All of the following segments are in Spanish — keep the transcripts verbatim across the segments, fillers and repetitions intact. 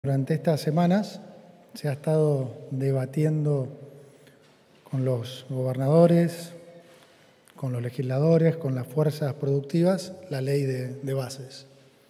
Durante estas semanas se ha estado debatiendo con los gobernadores, con los legisladores, con las fuerzas productivas, la ley de, de bases.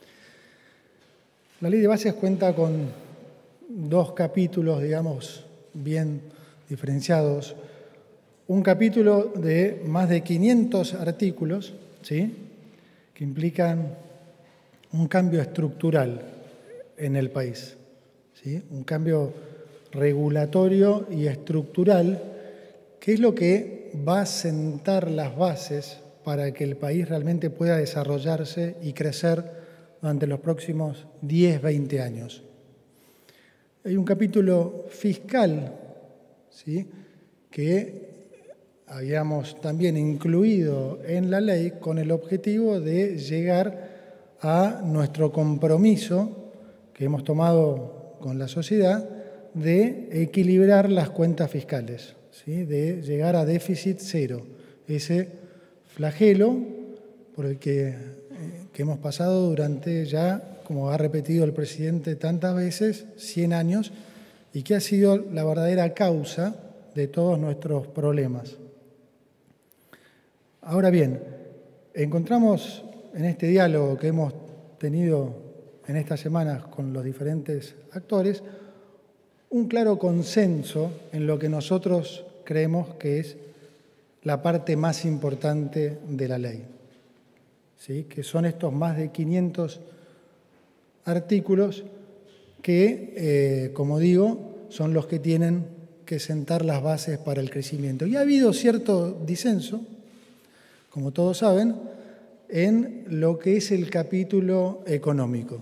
La ley de bases cuenta con dos capítulos, digamos, bien diferenciados. Un capítulo de más de quinientos artículos, ¿sí?, que implican un cambio estructural en el país. ¿Sí? Un cambio regulatorio y estructural, que es lo que va a sentar las bases para que el país realmente pueda desarrollarse y crecer durante los próximos diez, veinte años. Hay un capítulo fiscal, ¿sí?, que habíamos también incluido en la ley con el objetivo de llegar a nuestro compromiso que hemos tomado con la sociedad de equilibrar las cuentas fiscales, ¿sí?, de llegar a déficit cero, ese flagelo por el que, eh, que hemos pasado durante ya, como ha repetido el presidente tantas veces, cien años, y que ha sido la verdadera causa de todos nuestros problemas. Ahora bien, encontramos en este diálogo que hemos tenido en estas semanas con los diferentes actores, un claro consenso en lo que nosotros creemos que es la parte más importante de la ley, ¿sí?, que son estos más de quinientos artículos que, eh, como digo, son los que tienen que sentar las bases para el crecimiento. Y ha habido cierto disenso, como todos saben, en lo que es el capítulo económico.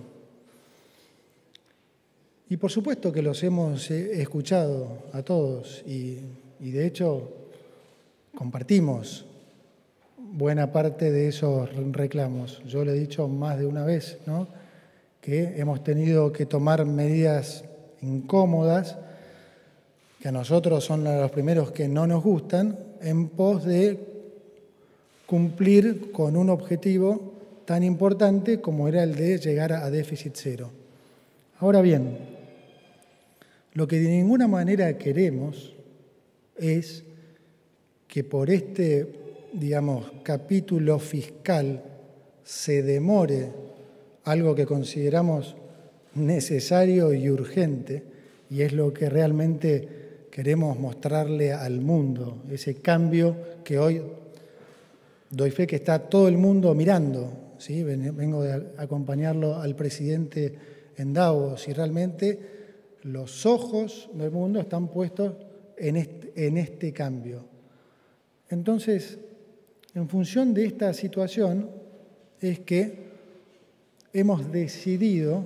Y por supuesto que los hemos escuchado a todos y, y de hecho compartimos buena parte de esos reclamos. Yo le he dicho más de una vez, ¿no?, que hemos tenido que tomar medidas incómodas, que a nosotros son los primeros que no nos gustan, en pos de cumplir con un objetivo tan importante como era el de llegar a déficit cero. Ahora bien, lo que de ninguna manera queremos es que por este, digamos, capítulo fiscal se demore algo que consideramos necesario y urgente, y es lo que realmente queremos mostrarle al mundo, ese cambio que hoy doy fe que está todo el mundo mirando, ¿sí? Vengo de acompañarlo al presidente en Davos y realmente los ojos del mundo están puestos en este, en este cambio. Entonces, en función de esta situación, es que hemos decidido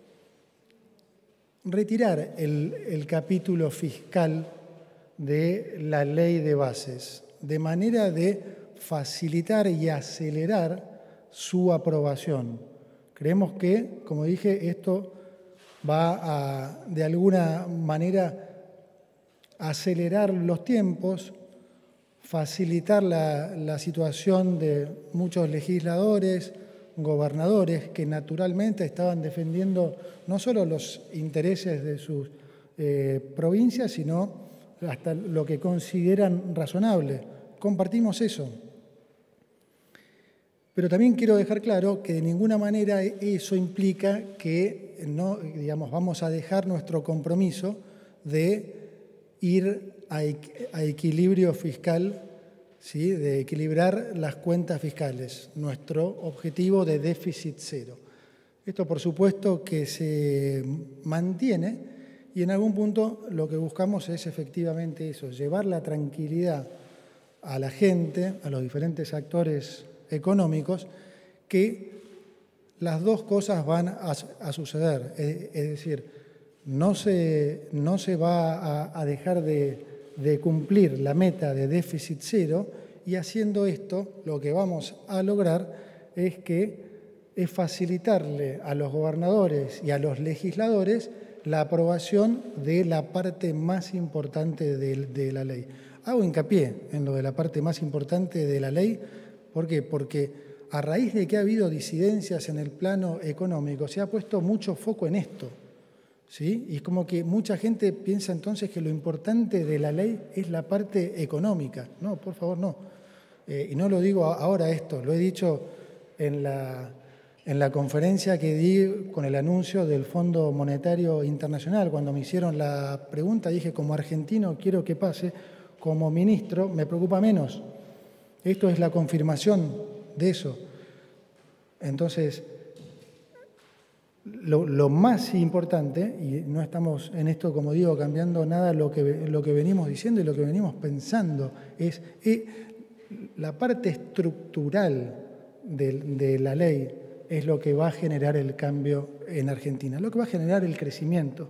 retirar el, el capítulo fiscal de la ley de bases, de manera de facilitar y acelerar su aprobación. Creemos que, como dije, esto va a, de alguna manera, acelerar los tiempos, facilitar la, la situación de muchos legisladores, gobernadores, que naturalmente estaban defendiendo no solo los intereses de sus eh, provincias, sino hasta lo que consideran razonable. Compartimos eso. Pero también quiero dejar claro que de ninguna manera eso implica que no, digamos, vamos a dejar nuestro compromiso de ir a, a equilibrio fiscal, ¿sí?, de equilibrar las cuentas fiscales, nuestro objetivo de déficit cero. Esto, por supuesto, que se mantiene y en algún punto lo que buscamos es efectivamente eso, llevar la tranquilidad a la gente, a los diferentes actores económicos, que las dos cosas van a, a suceder. Es, es decir, no se, no se va a, a dejar de, de cumplir la meta de déficit cero, y haciendo esto lo que vamos a lograr es que es facilitarle a los gobernadores y a los legisladores la aprobación de la parte más importante de, de la ley. Hago hincapié en lo de la parte más importante de la ley. ¿Por qué? Porque a raíz de que ha habido disidencias en el plano económico, se ha puesto mucho foco en esto, ¿sí? Y es como que mucha gente piensa entonces que lo importante de la ley es la parte económica. No, por favor, no. Eh, y no lo digo ahora esto, lo he dicho en la, en la conferencia que di con el anuncio del Fondo Monetario Internacional. Cuando me hicieron la pregunta dije, como argentino quiero que pase, como ministro me preocupa menos. Esto es la confirmación de eso. Entonces, Lo, lo más importante, y no estamos en esto, como digo, cambiando nada lo que, lo que venimos diciendo y lo que venimos pensando, es eh, la parte estructural de, de la ley es lo que va a generar el cambio en Argentina, lo que va a generar el crecimiento.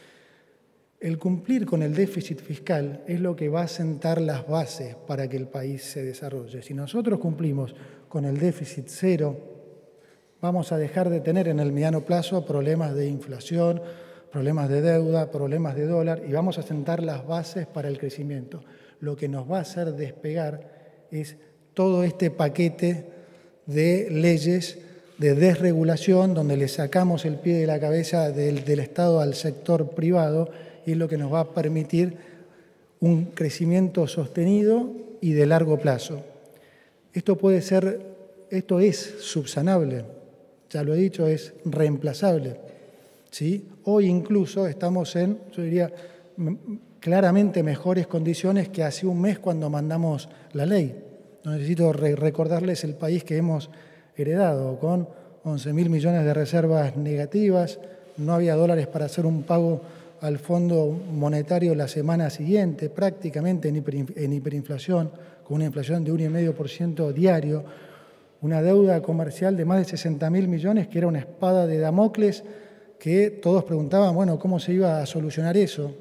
El cumplir con el déficit fiscal es lo que va a sentar las bases para que el país se desarrolle. Si nosotros cumplimos con el déficit cero, vamos a dejar de tener en el mediano plazo problemas de inflación, problemas de deuda, problemas de dólar y vamos a sentar las bases para el crecimiento. Lo que nos va a hacer despegar es todo este paquete de leyes de desregulación donde le sacamos el pie de la cabeza del, del Estado al sector privado y es lo que nos va a permitir un crecimiento sostenido y de largo plazo. Esto puede ser, esto es subsanable. Ya lo he dicho, es reemplazable, ¿sí? Hoy incluso estamos en, yo diría, claramente mejores condiciones que hace un mes cuando mandamos la ley. No necesito re recordarles el país que hemos heredado, con once mil millones de reservas negativas, no había dólares para hacer un pago al Fondo Monetario la semana siguiente, prácticamente en, hiper, en hiperinflación, con una inflación de uno coma cinco por ciento diario, una deuda comercial de más de sesenta mil millones, que era una espada de Damocles, que todos preguntaban, bueno, ¿cómo se iba a solucionar eso?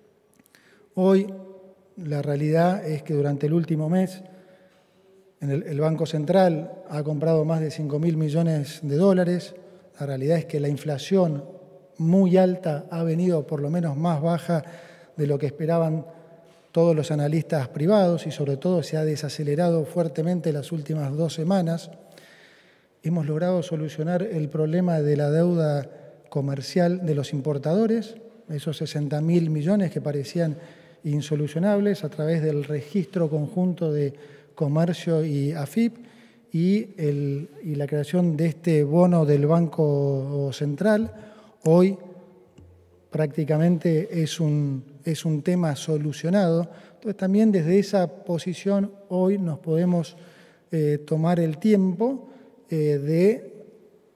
Hoy la realidad es que durante el último mes en el, el Banco Central ha comprado más de cinco mil millones de dólares. La realidad es que la inflación muy alta ha venido por lo menos más baja de lo que esperaban todos los analistas privados y sobre todo se ha desacelerado fuertemente las últimas dos semanas. Hemos logrado solucionar el problema de la deuda comercial de los importadores, esos sesenta mil millones que parecían insolucionables a través del registro conjunto de comercio y A F I P y, el, y la creación de este bono del Banco Central. Hoy prácticamente es un, es un tema solucionado. Entonces también desde esa posición hoy nos podemos eh, tomar el tiempo eh, de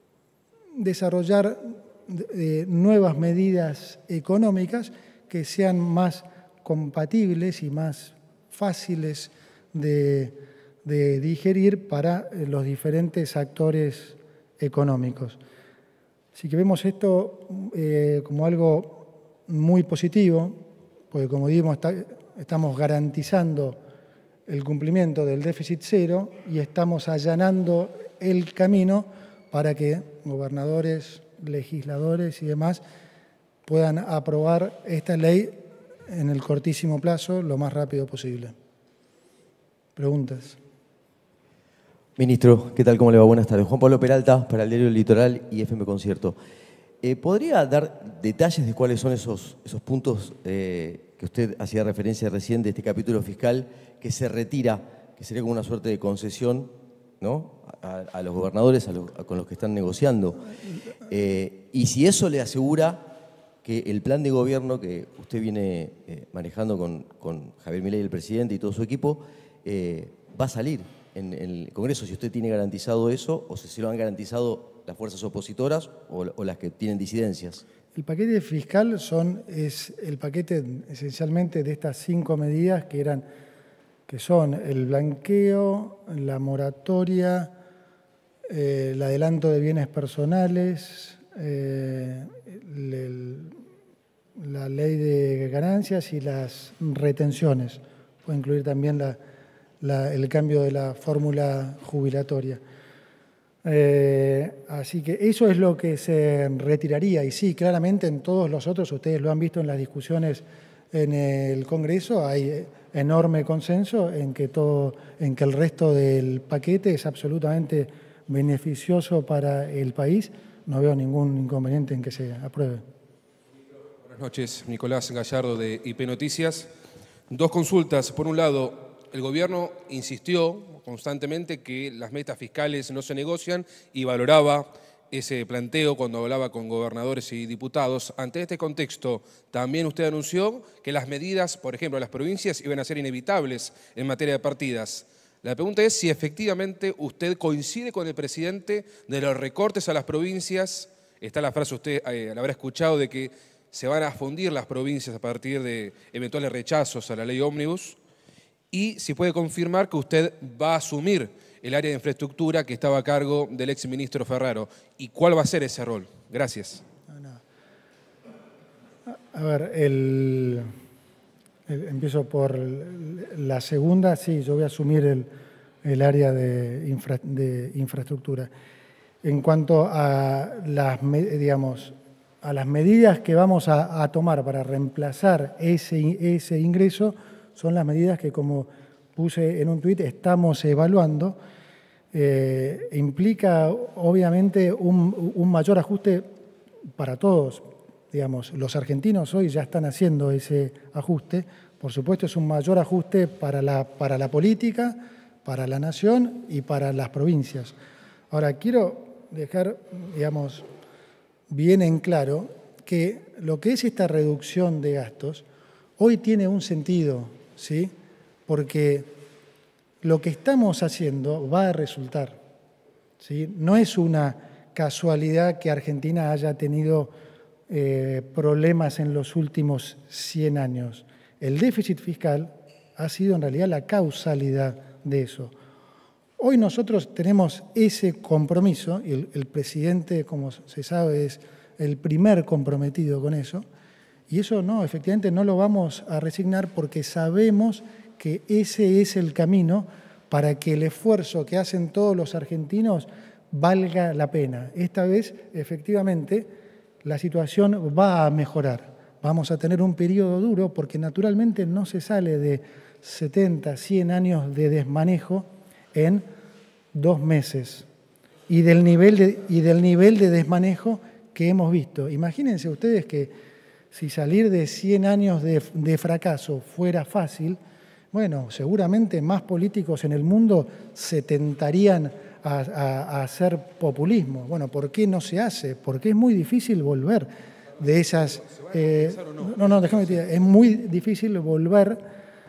desarrollar eh, nuevas medidas económicas que sean más compatibles y más fáciles de, de digerir para los diferentes actores económicos. Así que vemos esto eh, como algo muy positivo, porque como digo, está, estamos garantizando el cumplimiento del déficit cero y estamos allanando el camino para que gobernadores, legisladores y demás puedan aprobar esta ley en el cortísimo plazo, lo más rápido posible. ¿Preguntas? Ministro, ¿qué tal? ¿Cómo le va? Buenas tardes. Juan Pablo Peralta, para el diario Litoral y F M Concierto. Eh, ¿Podría dar detalles de cuáles son esos, esos puntos eh, que usted hacía referencia recién de este capítulo fiscal que se retira, que sería como una suerte de concesión, ¿no?, a, a los gobernadores a los, a, con los que están negociando? Eh, y si eso le asegura que el plan de gobierno que usted viene eh, manejando con, con Javier Milei, el presidente, y todo su equipo, eh, va a salir en el Congreso, si usted tiene garantizado eso, o si se lo han garantizado las fuerzas opositoras o, o las que tienen disidencias. El paquete fiscal son, es el paquete esencialmente de estas cinco medidas que, eran, que son el blanqueo, la moratoria, eh, el adelanto de bienes personales, eh, el, el, la ley de ganancias y las retenciones. Puede incluir también la La, el cambio de la fórmula jubilatoria. Eh, así que eso es lo que se retiraría. Y sí, claramente en todos los otros, ustedes lo han visto en las discusiones en el Congreso, hay enorme consenso en que, todo, en que el resto del paquete es absolutamente beneficioso para el país. No veo ningún inconveniente en que se apruebe. Buenas noches, Nicolás Gallardo de I P Noticias. Dos consultas. Por un lado, el gobierno insistió constantemente que las metas fiscales no se negocian y valoraba ese planteo cuando hablaba con gobernadores y diputados. Ante este contexto, también usted anunció que las medidas, por ejemplo, de las provincias iban a ser inevitables en materia de partidas. La pregunta es si efectivamente usted coincide con el presidente de los recortes a las provincias. Está la frase, usted eh, la habrá escuchado, de que se van a fundir las provincias a partir de eventuales rechazos a la ley ómnibus. Y si puede confirmar que usted va a asumir el área de infraestructura que estaba a cargo del exministro Ferraro. ¿Y cuál va a ser ese rol? Gracias. A ver, el, el, empiezo por la segunda. Sí, yo voy a asumir el, el área de, infra, de infraestructura. En cuanto a las, digamos, a las medidas que vamos a, a tomar para reemplazar ese, ese ingreso, son las medidas que, como puse en un tuit, estamos evaluando. Eh, implica, obviamente, un, un mayor ajuste para todos. Digamos, los argentinos hoy ya están haciendo ese ajuste. Por supuesto, es un mayor ajuste para la, para la política, para la nación y para las provincias. Ahora, quiero dejar, digamos, bien en claro que lo que es esta reducción de gastos hoy tiene un sentido, ¿sí? Porque lo que estamos haciendo va a resultar, ¿sí? No es una casualidad que Argentina haya tenido eh, problemas en los últimos cien años. El déficit fiscal ha sido en realidad la causalidad de eso. Hoy nosotros tenemos ese compromiso, y el, el presidente, como se sabe, es el primer comprometido con eso, y eso no, efectivamente no lo vamos a resignar porque sabemos que ese es el camino para que el esfuerzo que hacen todos los argentinos valga la pena. Esta vez, efectivamente, la situación va a mejorar. Vamos a tener un periodo duro porque naturalmente no se sale de setenta, cien años de desmanejo en dos meses y del nivel de, y del nivel de desmanejo que hemos visto. Imagínense ustedes que si salir de cien años de, de fracaso fuera fácil, bueno, seguramente más políticos en el mundo se tentarían a, a, a hacer populismo. Bueno, ¿por qué no se hace? Porque es muy difícil volver de esas... Eh, no, no, déjame decir, es muy difícil volver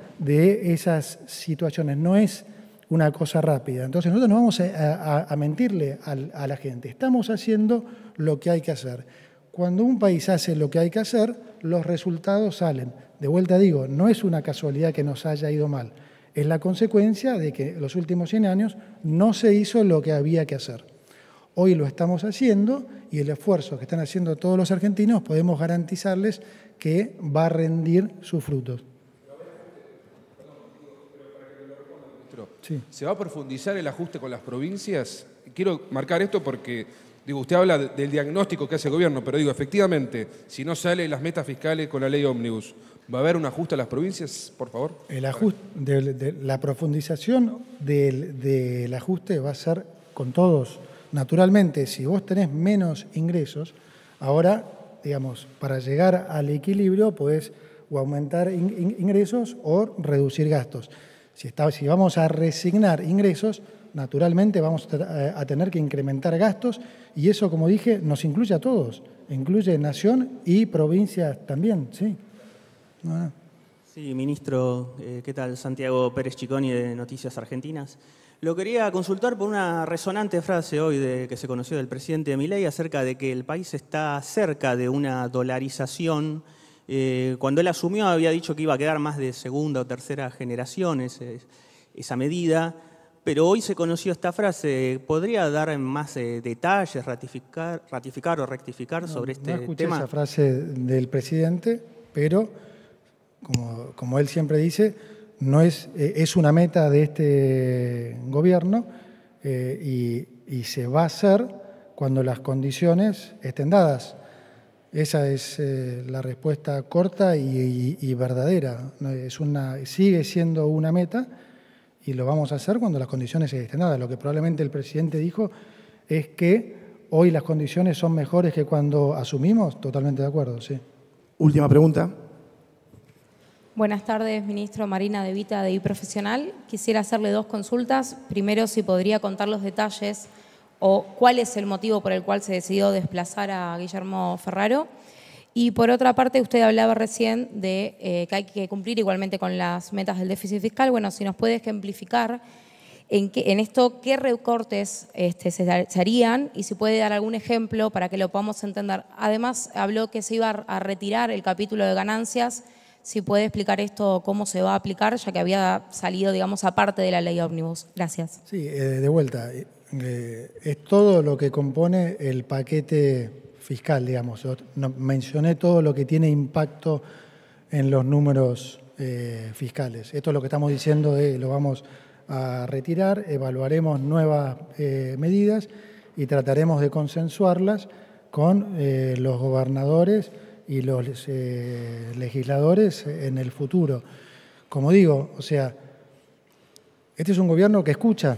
de esas situaciones. No es una cosa rápida. Entonces nosotros no vamos a, a, a mentirle a, a la gente. Estamos haciendo lo que hay que hacer. Cuando un país hace lo que hay que hacer, los resultados salen. De vuelta digo, no es una casualidad que nos haya ido mal. Es la consecuencia de que en los últimos cien años no se hizo lo que había que hacer. Hoy lo estamos haciendo y el esfuerzo que están haciendo todos los argentinos podemos garantizarles que va a rendir sus frutos. Sí. ¿Se va a profundizar el ajuste con las provincias? Quiero marcar esto porque, digo, usted habla de, del diagnóstico que hace el gobierno, pero digo, efectivamente, si no salen las metas fiscales con la ley ómnibus, ¿va a haber un ajuste a las provincias, por favor? El ajuste, de, de, la profundización del, del ajuste va a ser con todos. Naturalmente, si vos tenés menos ingresos, ahora, digamos, para llegar al equilibrio podés o aumentar in, ingresos o reducir gastos. Si, está, si vamos a resignar ingresos, naturalmente vamos a tener que incrementar gastos y eso, como dije, nos incluye a todos. Incluye nación y provincias también, ¿sí? No. Sí, ministro, eh, ¿qué tal? Santiago Pérez Chiconi de Noticias Argentinas. Lo quería consultar por una resonante frase hoy de, que se conoció del presidente Milei acerca de que el país está cerca de una dolarización. Eh, cuando él asumió había dicho que iba a quedar más de segunda o tercera generación ese, esa medida, pero hoy se conoció esta frase. ¿Podría dar más eh, detalles, ratificar, ratificar o rectificar no, sobre este no escuché tema? Esa frase del presidente, pero como, como él siempre dice, no es, eh, es una meta de este gobierno eh, y, y se va a hacer cuando las condiciones estén dadas. Esa es eh, la respuesta corta y, y, y verdadera. Es una, sigue siendo una meta y lo vamos a hacer cuando las condiciones estén dadas. Lo que probablemente el presidente dijo es que hoy las condiciones son mejores que cuando asumimos. Totalmente de acuerdo, sí. Última pregunta. Buenas tardes, ministro. Marina De Vita, de iProfesional. Quisiera hacerle dos consultas. Primero, si podría contar los detalles o cuál es el motivo por el cual se decidió desplazar a Guillermo Ferraro. Y por otra parte, usted hablaba recién de eh, que hay que cumplir igualmente con las metas del déficit fiscal. Bueno, si nos puede ejemplificar en, qué, en esto qué recortes este, se, se harían y si puede dar algún ejemplo para que lo podamos entender. Además, habló que se iba a retirar el capítulo de ganancias. Si puede explicar esto, cómo se va a aplicar, ya que había salido, digamos, aparte de la ley ómnibus. Gracias. Sí, eh, de vuelta. Eh, es todo lo que compone el paquete fiscal, digamos. Yo no, mencioné todo lo que tiene impacto en los números eh, fiscales. Esto es lo que estamos diciendo, de, lo vamos a retirar, evaluaremos nuevas eh, medidas y trataremos de consensuarlas con eh, los gobernadores y los eh, legisladores en el futuro. Como digo, o sea, este es un gobierno que escucha.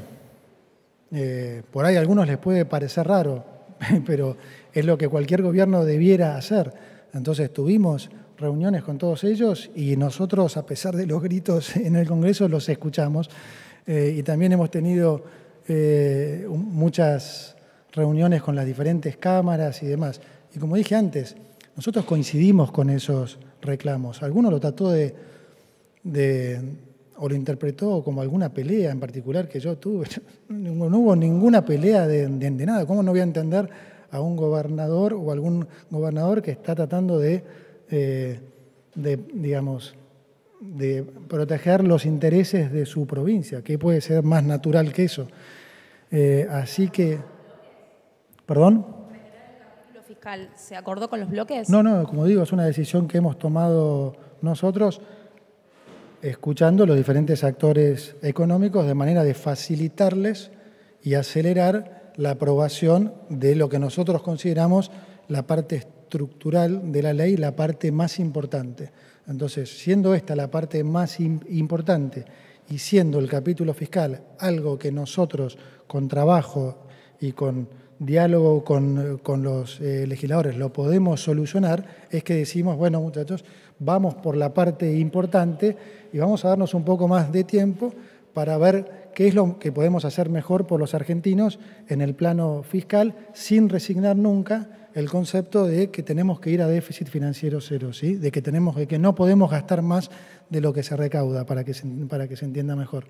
Eh, por ahí a algunos les puede parecer raro, pero es lo que cualquier gobierno debiera hacer. Entonces tuvimos reuniones con todos ellos y nosotros, a pesar de los gritos en el Congreso, los escuchamos. Eh, y también hemos tenido eh, muchas reuniones con las diferentes cámaras y demás. Y como dije antes, nosotros coincidimos con esos reclamos. Alguno lo trató de, de, o lo interpretó como alguna pelea en particular que yo tuve. No hubo ninguna pelea de, de, de nada. ¿Cómo no voy a entender a un gobernador o algún gobernador que está tratando de, eh, de digamos, de proteger los intereses de su provincia? ¿Qué puede ser más natural que eso? Eh, así que, ¿perdón? Fiscal, ¿se acordó con los bloques? No, no, como digo, es una decisión que hemos tomado nosotros escuchando los diferentes actores económicos de manera de facilitarles y acelerar la aprobación de lo que nosotros consideramos la parte estructural de la ley, la parte más importante. Entonces, siendo esta la parte más importante y siendo el capítulo fiscal algo que nosotros con trabajo y con diálogo con, con los eh, legisladores lo podemos solucionar, es que decimos, bueno, muchachos, vamos por la parte importante y vamos a darnos un poco más de tiempo para ver qué es lo que podemos hacer mejor por los argentinos en el plano fiscal, sin resignar nunca el concepto de que tenemos que ir a déficit financiero cero, ¿sí? De que tenemos, de que no podemos gastar más de lo que se recauda, para que se, para que se entienda mejor.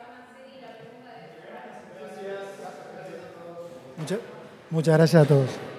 Muchas, muchas gracias a todos.